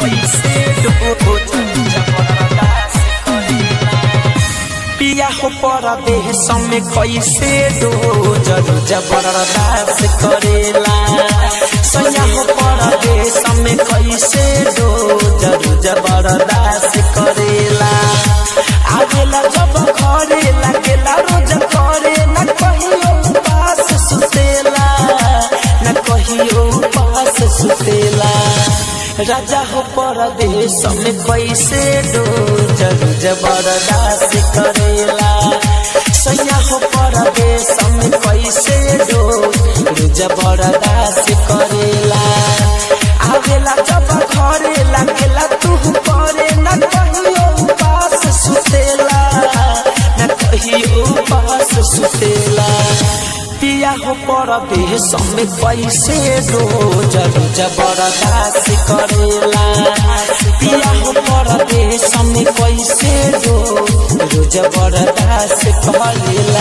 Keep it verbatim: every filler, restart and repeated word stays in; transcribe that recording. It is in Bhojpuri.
कैसे रोज जबरदस्त करेला पिया हो परदेश में कैसे रोज जबरदस्त करेला सैया हो परदेश में कैसे रोज जबरदस्त करेला आवेला जब घरे लगेला रोज करे न कहियो पास सुतेला न कहियो पास सुतेला राजा हो परदेश में कैसे रोज जबरदस्त करेला सैया हो परदेश में कैसे रोज जबरदस्त करेला आवेला जब घरे लगेला तू करे न कहियो पास सुतेला न कहियो पास सुतेला पिया हो परदेश में कैसे रोज जबरदस्त करेला पिया हो परदेश में कैसे रोज जबरदस्त करेला।